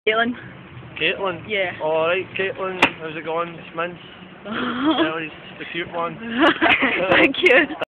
Caitlin. Caitlin? Yeah. Alright, Caitlin, how's it going? It's Mince. Fratellis, the cute one. Thank you.